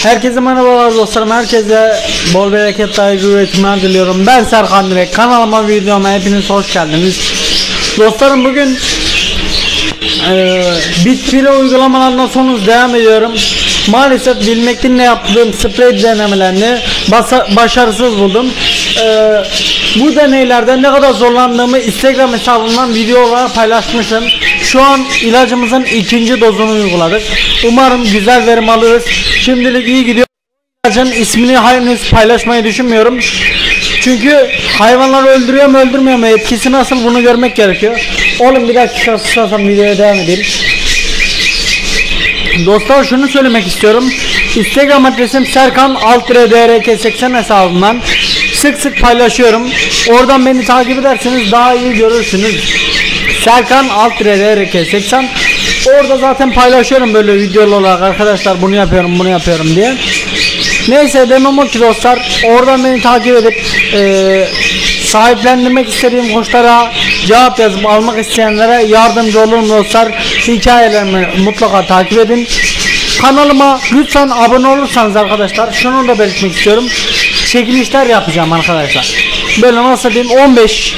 Herkese merhabalar dostlarım. Herkese bol bereket, saygı, üretimler diliyorum. Ben Serkan Direk. Kanalıma, videoma hepiniz hoş geldiniz. Dostlarım bugün Bitfilo uygulamalarından sonra devam ediyorum. Maalesef bilmekten ne yaptığım sprey denemelerini başarısız buldum. Bu deneylerde ne kadar zorlandığımı Instagram hesabımdan video olarak paylaşmışım. Şu an ilacımızın ikinci dozunu uyguladık. Umarım güzel verim alırız. Şimdilik iyi gidiyor. İlacın ismini henüz paylaşmayı düşünmüyorum. Çünkü hayvanları öldürüyor mu öldürmüyor mu, etkisi nasıl, bunu görmek gerekiyor. Oğlum bir dakika susarsan videoya devam edeyim. Dostlar şunu söylemek istiyorum. Instagram adresim Serkan_DRK80 hesabından sık sık paylaşıyorum. Oradan beni takip ederseniz daha iyi görürsünüz. Serkan_DRK80. Orada zaten paylaşıyorum böyle videolu olarak, arkadaşlar bunu yapıyorum bunu yapıyorum diye. Neyse demem o ki dostlar, oradan beni takip edip sahiplendirmek istediğim kuşlara cevap yazıp almak isteyenlere yardımcı olurum dostlar. Hikayelerimi mutlaka takip edin. Kanalıma lütfen abone olursanız arkadaşlar, şunu da belirtmek istiyorum. Çekilişler yapacağım arkadaşlar. Böyle nasıl diyeyim, 15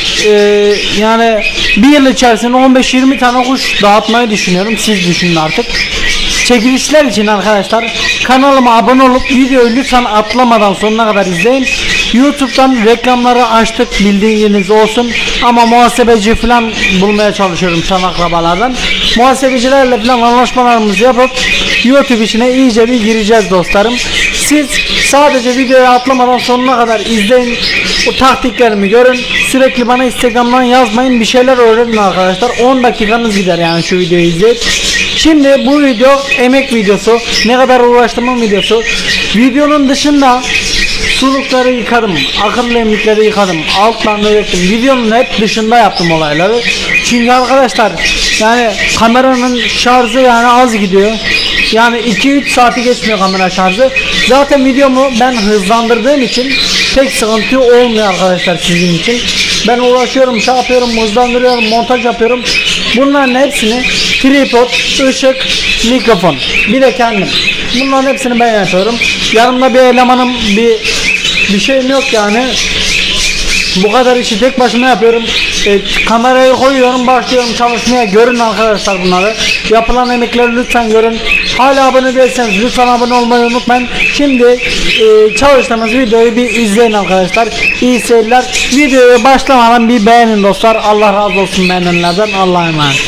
yani bir yıl içerisinde 15-20 tane kuş dağıtmayı düşünüyorum. Siz düşünün artık. Çekilişler için arkadaşlar kanalıma abone olup videoyu lütfen atlamadan sonuna kadar izleyin. YouTube'dan reklamları açtık, bildiğiniz olsun, ama muhasebeci falan bulmaya çalışıyorum şu an akrabalardan. Muhasebecilerle falan anlaşmalarımızı yapıp YouTube işine iyice bir gireceğiz dostlarım. Siz sadece videoyu atlamadan sonuna kadar izleyin, o taktiklerimi görün. Sürekli bana Instagram'dan yazmayın, bir şeyler öğrenin arkadaşlar. 10 dakikanız gider yani şu videoyu izleyip. Şimdi bu video emek videosu, ne kadar uğraştığımın videosu. Videonun dışında sulukları yıkadım, akıllı emlikleri yıkadım, altlarını döktüm. Videonun hep dışında yaptım olayları. Çünkü arkadaşlar yani kameranın şarjı yani az gidiyor. Yani 2-3 saati geçmiyor kamera şarjı. Zaten videomu ben hızlandırdığım için pek sıkıntı olmuyor arkadaşlar sizin için. Ben uğraşıyorum, şey yapıyorum, hızlandırıyorum, montaj yapıyorum. Bunların hepsini tripod, ışık, mikrofon, bir de kendim. Bunların hepsini ben yapıyorum. Yanımda bir elemanım, bir şeyim yok yani. Bu kadar işi tek başıma yapıyorum. Kamerayı koyuyorum, başlıyorum çalışmaya. Görün arkadaşlar bunları. Yapılan emekleri lütfen görün. Hala abone değilseniz lütfen abone olmayı unutmayın. Şimdi çalıştığımız videoyu bir izleyin arkadaşlar. İyi seyirler. Videoya başlamadan bir beğenin dostlar. Allah razı olsun beğenenlerden. Allah'a emanet.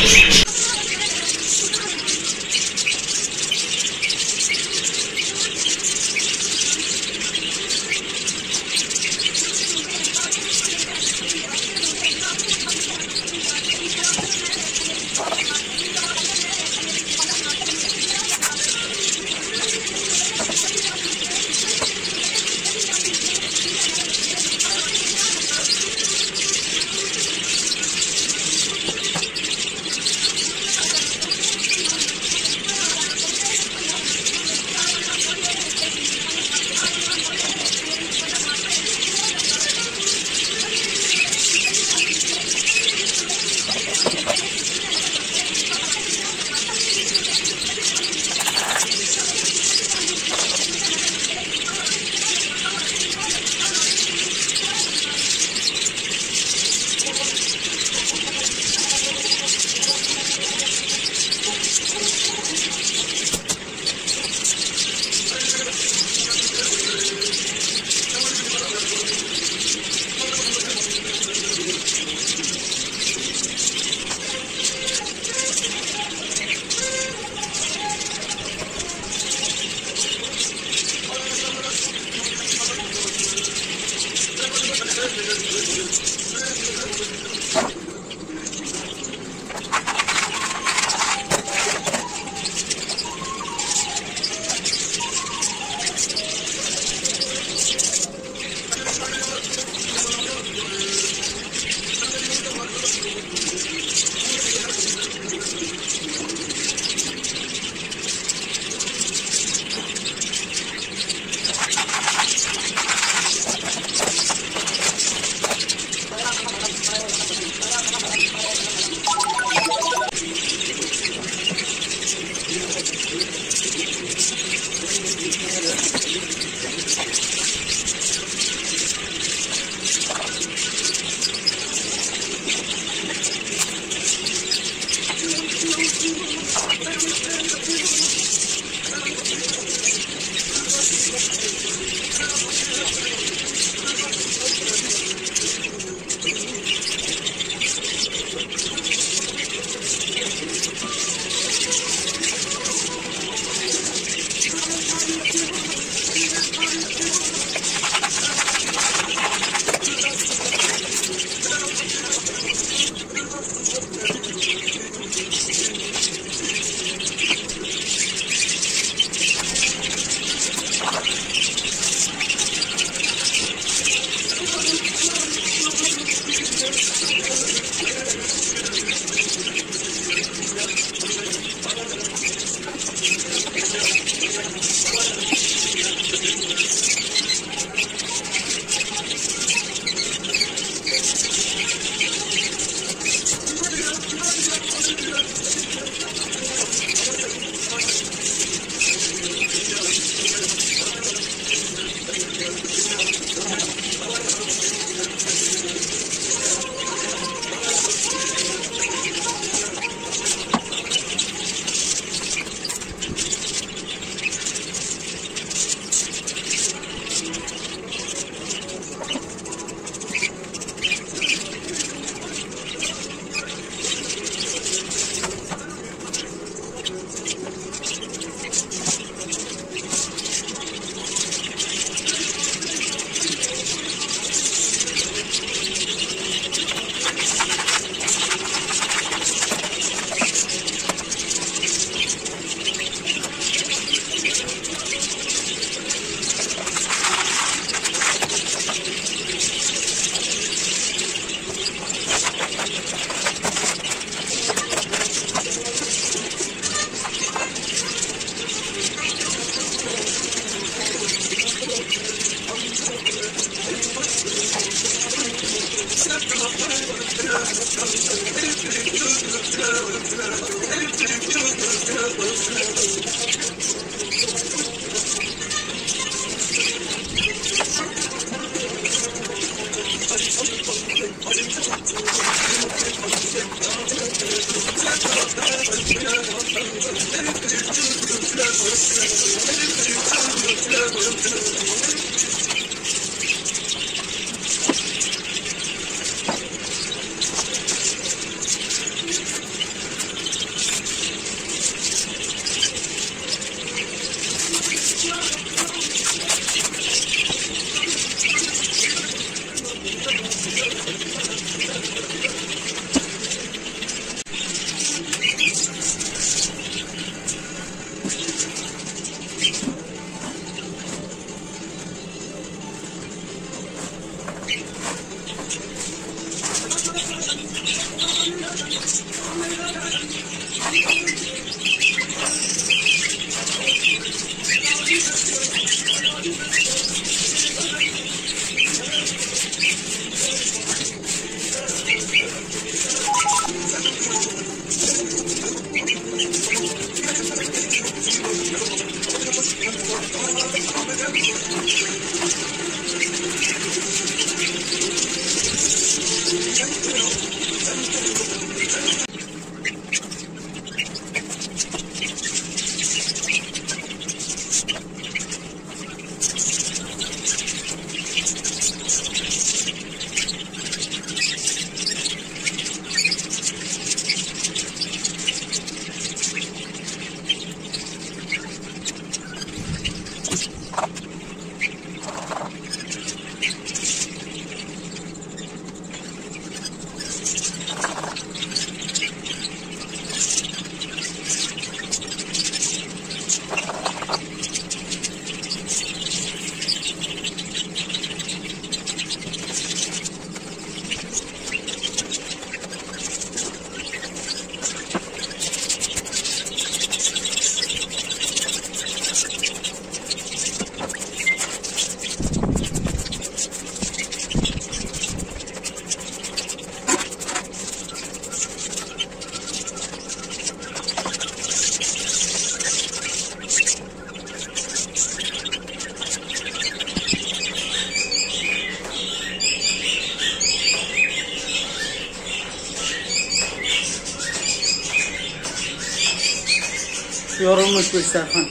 Yorulmuş bir Serkan.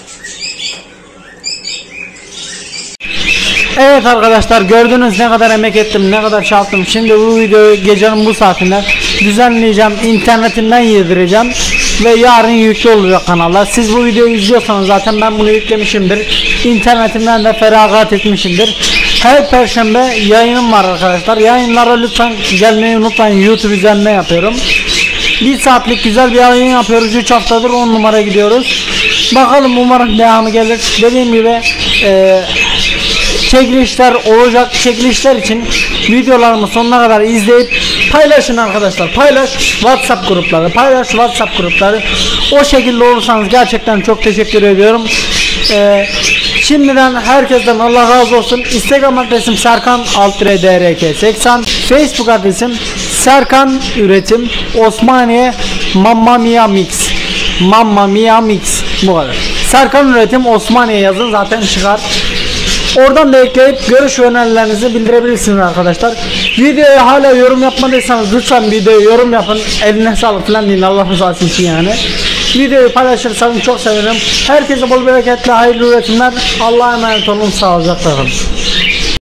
Evet arkadaşlar, gördünüz ne kadar emek ettim, ne kadar çaldım. Şimdi bu videoyu gecenin bu saatinde düzenleyeceğim, internetimden yedireceğim ve yarın yüklü olacak kanala. Siz bu videoyu izliyorsanız zaten ben bunu yüklemişimdir. İnternetimden de feragat etmişimdir. Her perşembe yayınım var arkadaşlar. Yayınlara lütfen gelmeyi unutmayın. YouTube üzerinden yapıyorum. 1 saatlik güzel bir yayın yapıyoruz. 3 haftadır 10 numara gidiyoruz. Bakalım, umarım devamı gelir. Dediğim gibi çekilişler olacak. Çekilişler için videolarımı sonuna kadar izleyip paylaşın arkadaşlar. Paylaş WhatsApp grupları. Paylaş WhatsApp grupları. O şekilde olursanız gerçekten çok teşekkür ediyorum. Şimdiden herkesten Allah razı olsun. Instagram adresim Serkan_DRK80. Facebook adresim Serkan Üretim Osmaniye Mamma Mia Mix. Mamma Mia Mix. Bu kadar. Serkan Üretim Osmaniye yazın, zaten çıkar. Oradan da ekleyip görüş ve önerilerinizi bildirebilirsiniz arkadaşlar. Videoya hala yorum yapmadıysanız lütfen videoya yorum yapın. Eline sağlık falan deyin, Allah rızası için yani. Videoyu paylaşırsanız çok sevinirim. Herkese bol bereketli hayırlı üretimler. Allah'a emanet olun. Sağlıcakla kalın.